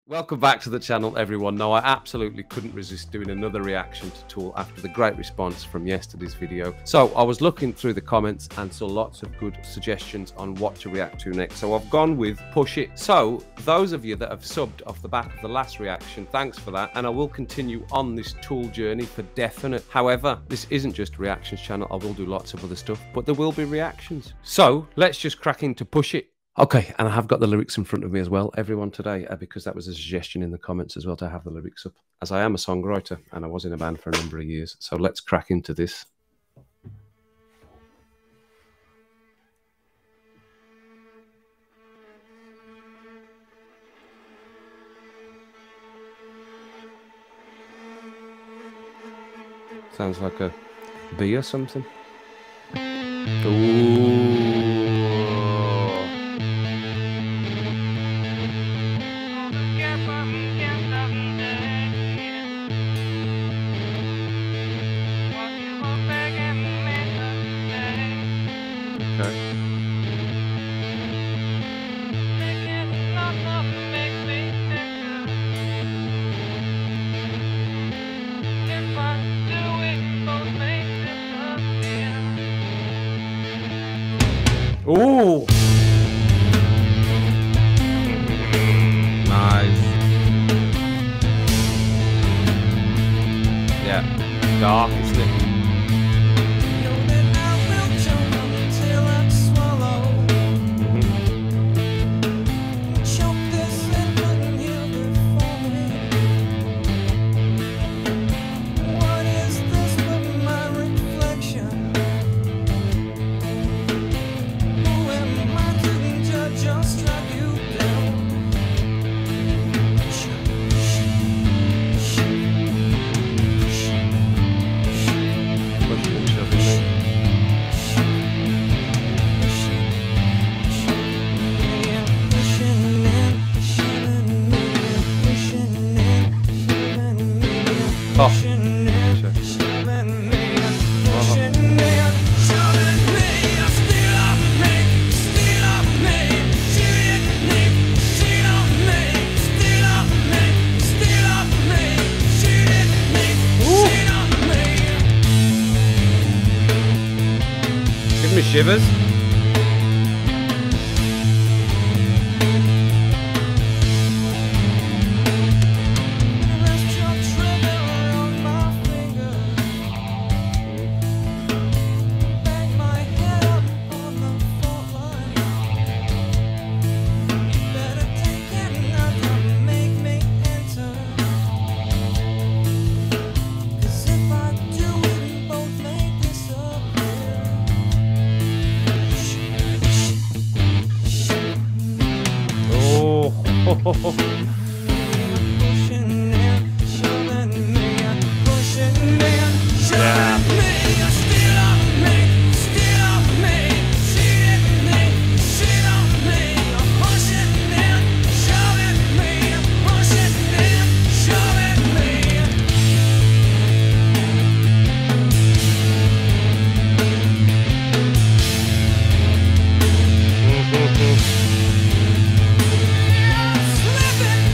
Welcome back to the channel, everyone. Now, I absolutely couldn't resist doing another reaction to Tool after the great response from yesterday's video. So I was looking through the comments and saw lots of good suggestions on what to react to next. So I've gone with Push It. So those of you that have subbed off the back of the last reaction, thanks for that. And I will continue on this Tool journey for definite. However, this isn't just a reactions channel. I will do lots of other stuff, but there will be reactions. So let's just crack into Push It. Okay, and I have got the lyrics in front of me as well, everyone, today, because that was a suggestion in the comments as well to have the lyrics up, as I am a songwriter and I was in a band for a number of years. So let's crack into this. Sounds like a bee or something. Ooh. Ooh! Nice. Yeah, dark, isn't it? Give me shivers.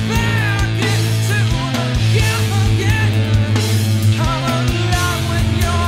When you're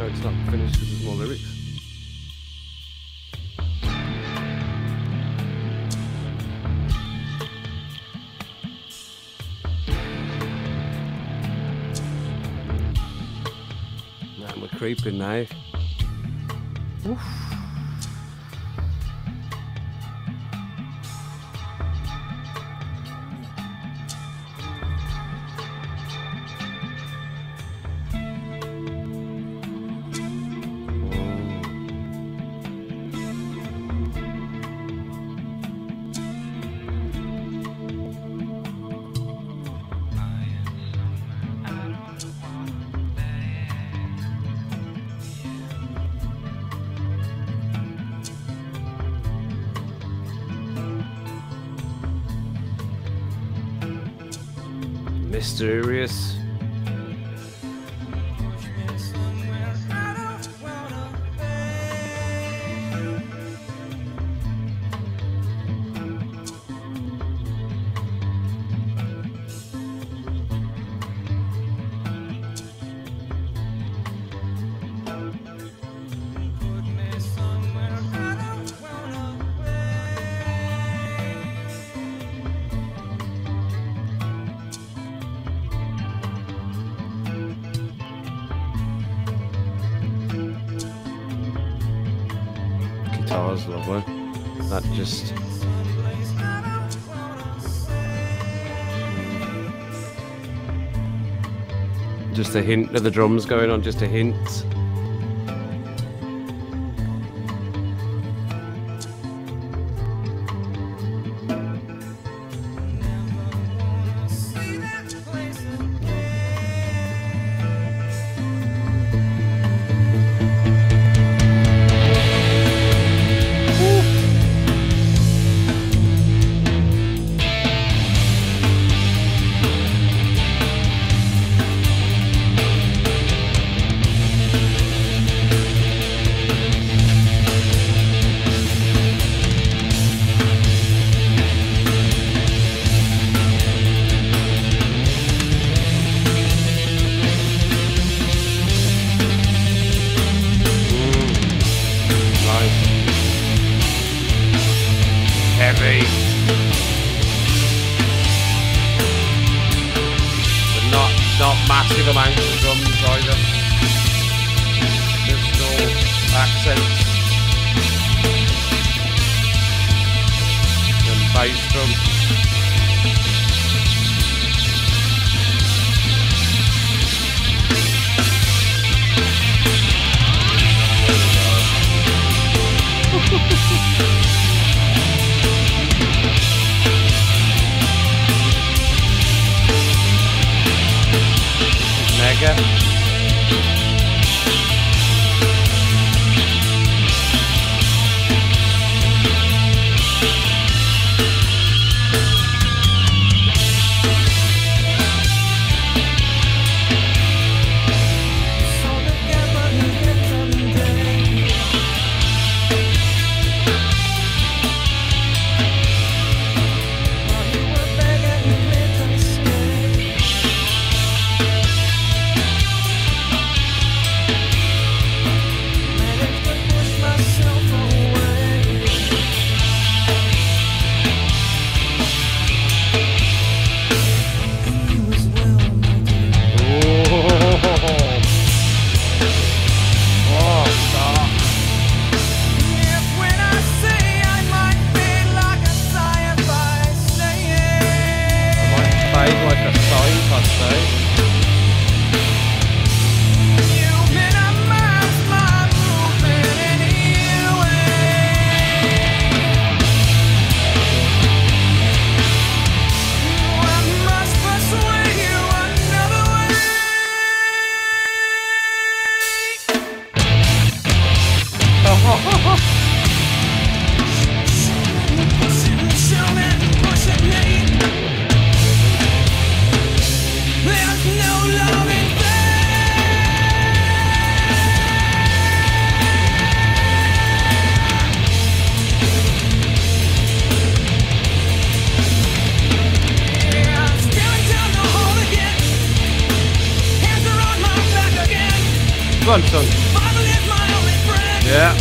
No, it's not finished because there's more lyrics. Man, we're creeping now. Oof. Mysterious. Guitar's lovely. That just a hint of the drums going on, just a hint. Heavy, but not massive amounts of drums either. Just no accents and bass drum. Mega. Come on, son. Yeah.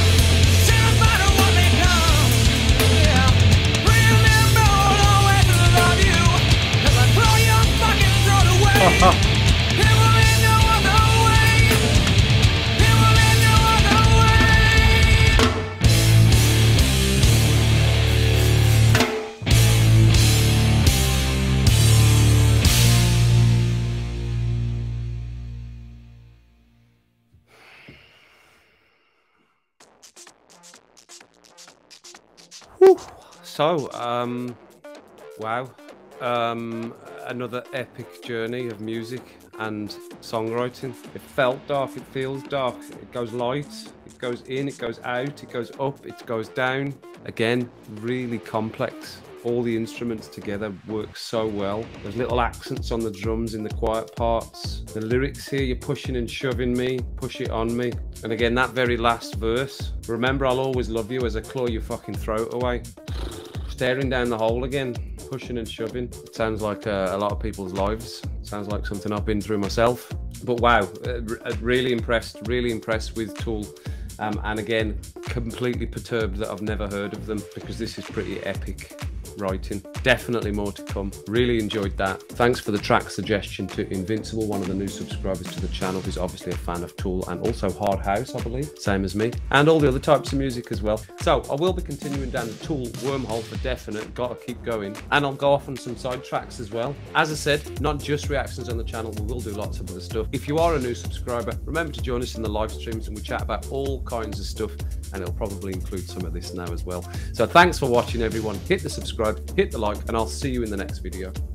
So, wow. Another epic journey of music and songwriting. It felt dark, it feels dark, it goes light, it goes in, it goes out, it goes up, it goes down. Again, really complex. All the instruments together work so well. There's little accents on the drums in the quiet parts. The lyrics here, you're pushing and shoving me, push it on me. And again, that very last verse, remember I'll always love you as I claw your fucking throat away. Staring down the hole again, pushing and shoving. It sounds like a lot of people's lives. Sounds like something I've been through myself. But wow, really impressed with Tool. And again, completely perturbed that I've never heard of them, because this is pretty epic writing. Definitely more to come. Really enjoyed that. Thanks for the track suggestion to Invincible, one of the new subscribers to the channel, who's obviously a fan of Tool and also Hard House, I believe, same as me, and all the other types of music as well. So I will be continuing down the Tool wormhole for definite. Gotta keep going, and I'll go off on some side tracks as well. As I said, not just reactions on the channel, we will do lots of other stuff. If you are a new subscriber, remember to join us in the live streams, and we chat about all kinds of stuff, and it'll probably include some of this now as well. So thanks for watching, everyone. Hit the subscribe, hit the like, and I'll see you in the next video.